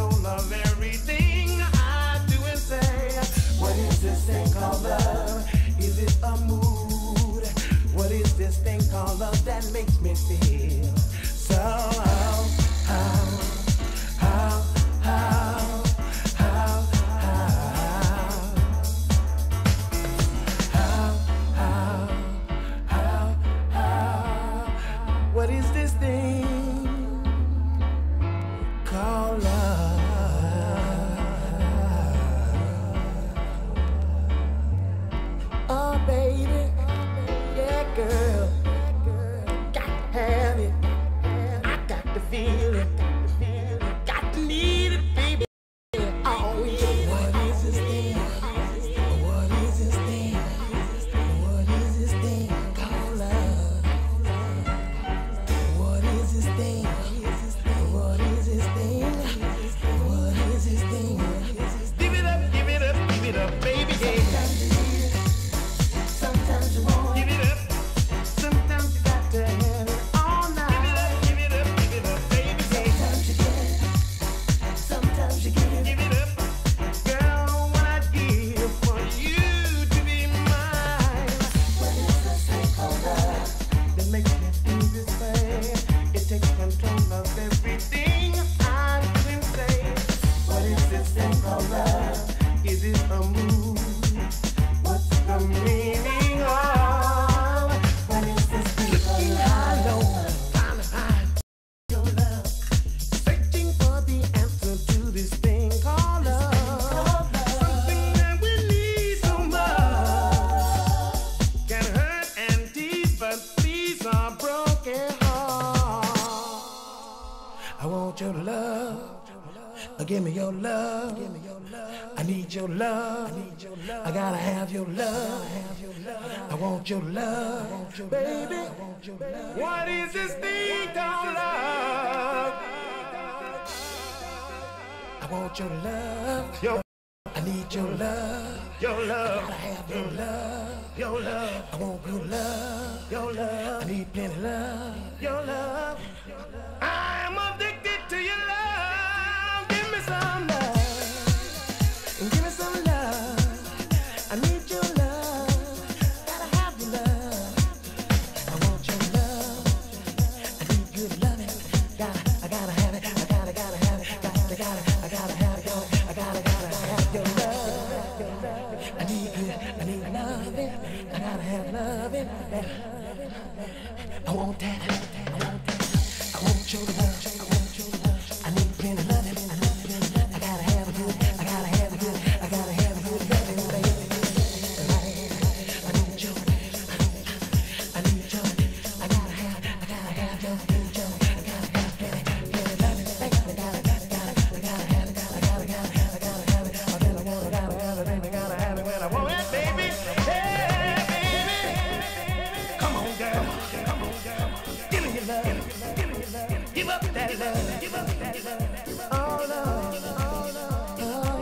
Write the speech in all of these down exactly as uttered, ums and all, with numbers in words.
control of everything I do and say. What is this thing called love? Is it a mood? What is this thing called love that makes me feel so how, how, how, how, how, how, how, how, how, what is this thing called love? Oh baby, yeah girl, got to have it, I got to feel it, got to need it baby, oh yeah. What is this thing, what is this thing, what is this thing called love? What is this thing, what is this thing, what is this thing? Give it up, give it up, give it up baby, yeah. Sometimes you want give it up. Sometimes you got to have it all night. Give it up, give it up, give it up, baby. Sometimes you get it. Sometimes you give it. Give it up, girl. What I'd give for you to be mine. What is this thing called love that makes me do this thing? It takes control of everything I do and say. What is this thing called love? Is it a mood? What's the meaning of? What is this thing called love? Trying to hide your love, searching for the answer to this thing called love. Something that we need so much can hurt and tease, but these are broken hearts. I want your love. Give me your love. I need your love. I gotta have your love. I want your love, baby. What is this thing called love? I want your love. Your, I need your love. Your love. I gotta have your love. Your love. I want your love. Your love. I need plenty love. Your love. I'm addicted to your love. Give me some love. Give me some love. I need your love. Gotta have your love. I want your love. I need good loving. Gotta, I gotta have it. I gotta, gotta have it. Gotta, gotta, I gotta have it. I gotta, gotta have your love. I need good, I need loving. I gotta have loving. I want that. I want that. I want your love. I want your love. I need plenty loving. I need plenty loving. I gotta have it good. I gotta have it good. I gotta have it good loving, baby. I need your, I need your, I gotta have, I gotta have your, need your, I gotta have plenty, plenty loving, baby. I gotta, gotta, I gotta have it, I gotta, gotta, I gotta have it. I gotta, gotta, gotta, gotta, baby, gotta have it when I want it, baby. Hey, baby, come on, girl, come on, girl, give me your love, give me your love, give up that love, give up that love, oh love, oh love, oh love.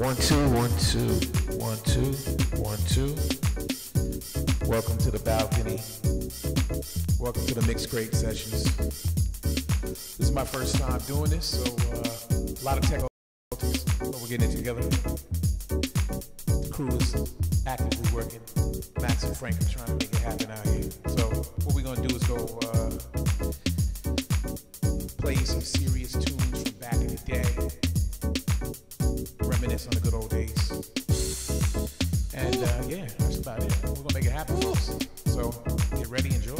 One, two, one, two, one, two, one, two. Welcome to the balcony. Welcome to the Mixed Grade Sessions. This is my first time doing this, so uh, a lot of technical difficulties, but we're getting it together. The crew is actively working. Max and Frank are trying to make it happen out here. So what we're gonna do is go uh, play some serious tunes from back in the day. Reminisce on the good old days. And uh, yeah, that's about it. We're gonna make it happen, folks. So get ready, enjoy.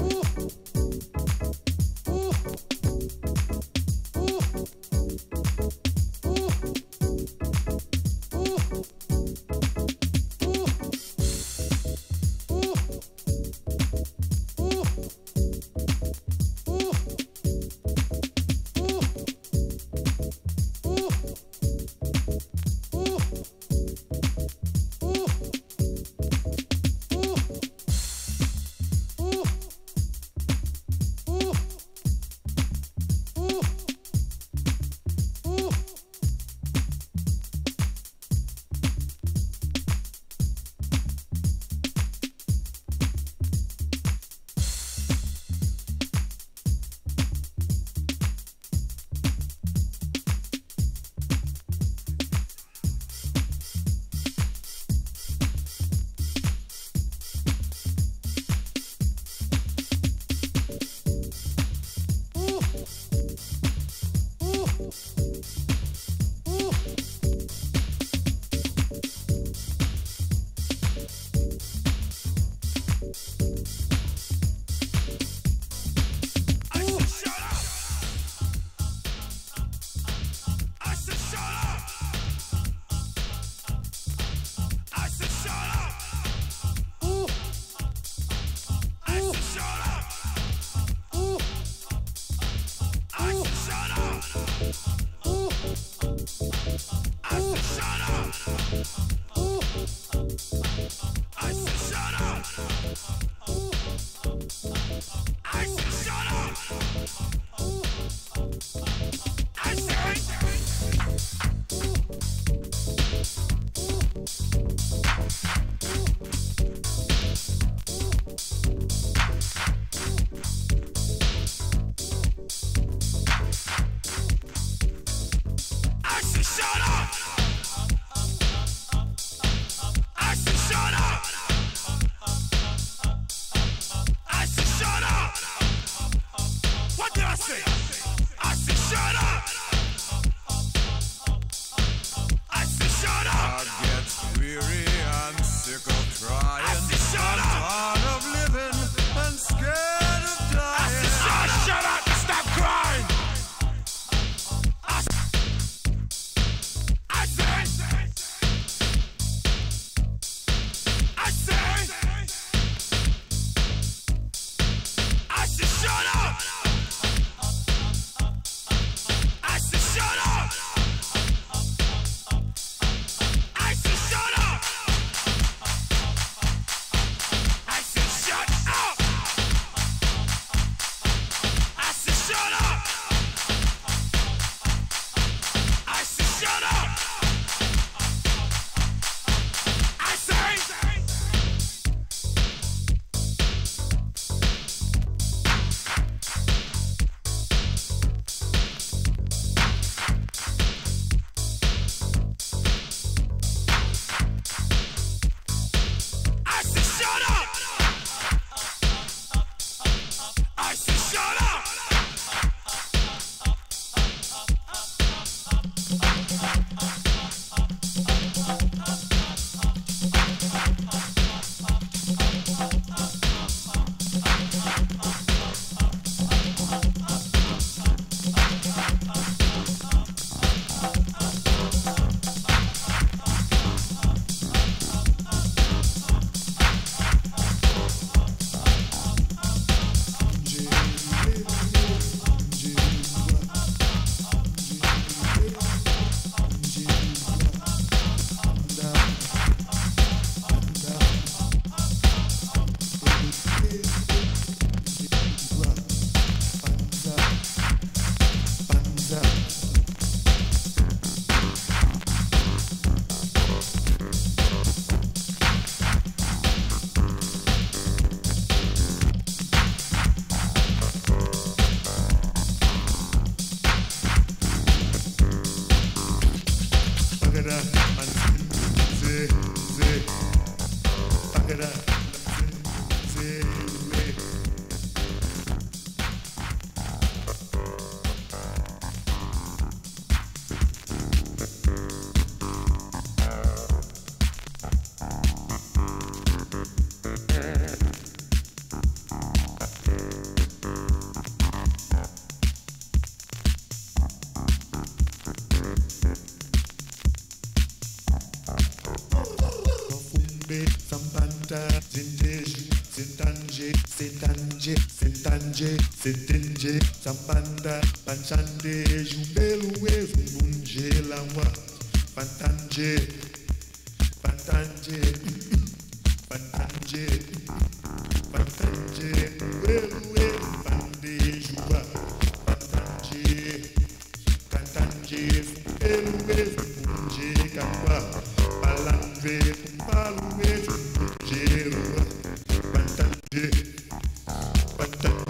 Setenje, Sambanda, Pansande, Jumbelu, Zumbunje, Lawa, Pantanje, Pantanje, Pantanje, Pantanje, Uwe, Pande, Juba, Pantanje, Pantanje, Zumbelu, Zumbunje, Kakwa, Palanve, Pumpaluwe, Zumbunje, Rua, Pantanje, Pantanje.